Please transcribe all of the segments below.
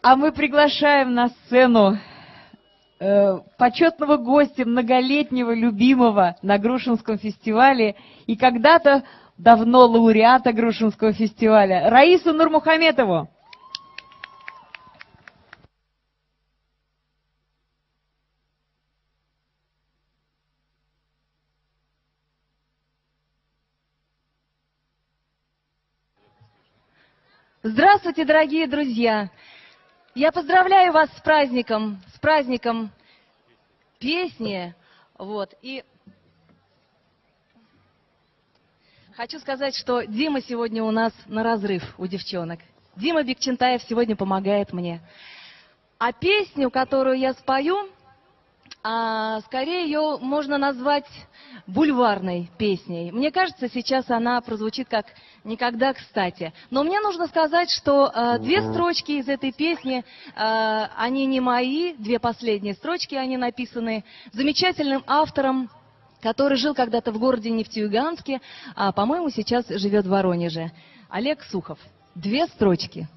А мы приглашаем на сцену почетного гостя, многолетнего любимого на Грушинском фестивале и когда-то давно лауреата Грушинского фестиваля Раису Нурмухаметову. Здравствуйте, дорогие друзья! Я поздравляю вас с праздником песни. И хочу сказать, что Дима сегодня у нас на разрыв у девчонок. Дима Бекчентаев сегодня помогает мне. А песню, которую я спою, скорее ее можно назвать бульварной песней. Мне кажется, сейчас она прозвучит как никогда кстати. Но мне нужно сказать, что две строчки из этой песни, они не мои, две последние строчки, они написаны замечательным автором, который жил когда-то в городе Нефтеюганске, а, по-моему, сейчас живет в Воронеже. Олег Сухов. Две строчки.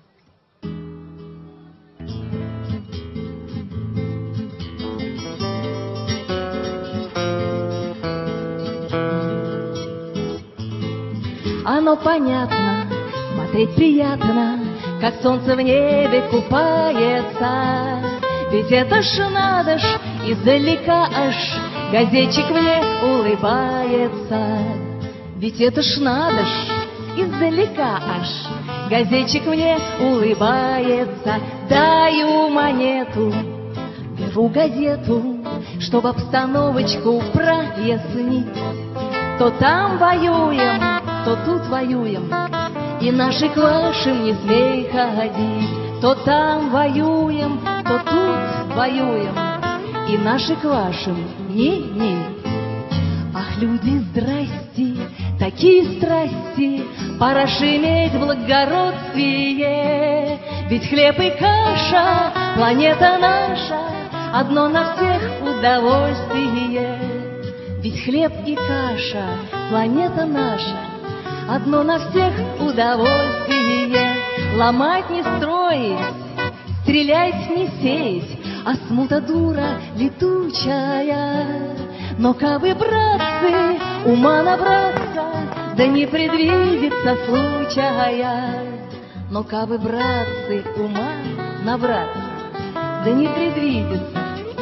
Оно понятно, смотреть приятно, как солнце в небе купается. Ведь это ж надо ж, издалека аж газетчик мне улыбается. Ведь это ж надо ж, издалека аж газетчик мне улыбается. Даю монету, беру газету, чтобы обстановочку прояснить. То там воюем, то тут воюем, и наши к вашим не смей ходить. То там воюем, то тут воюем, и наши к вашим не. Ах, люди, здрасте, такие страсти, пора ж иметь благородствие. Ведь хлеб и каша, планета наша, одно на всех удовольствие. Ведь хлеб и каша, планета наша, одно на всех удовольствие. Ломать не строить, стрелять не сеять, а смута дура летучая. Но кабы, братцы, ума набраться, да не предвидится случая. Но кабы, братцы, ума набраться, да не предвидится.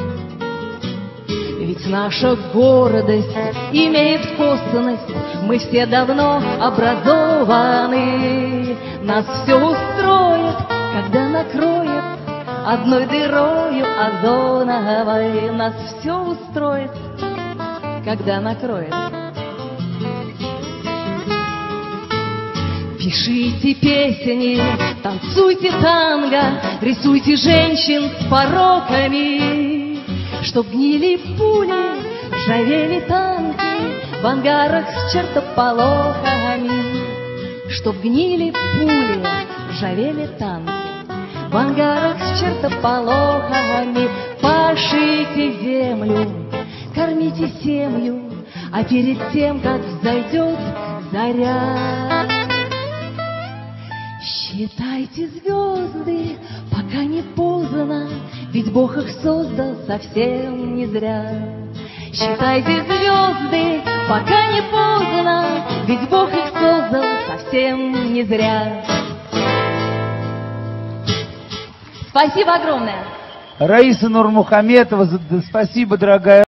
Ведь наша гордость имеет косность, мы все давно образованы. Нас все устроит, когда накроет одной дырою озоновой. Нас все устроит, когда накроет. Пишите песни, танцуйте танго, рисуйте женщин с пороками. Чтоб гнили пули, ржавели танки в ангарах с чертополохами. Чтоб гнили пули, ржавели танки в ангарах с чертополохами. Пашите землю, кормите семью, а перед тем, как взойдет заря, считайте звезды, пока не поздно, ведь Бог их создал совсем не зря. Считайте звезды, пока не поздно, ведь Бог их создал совсем не зря. Спасибо огромное. Раиса Нурмухаметова, спасибо, дорогая.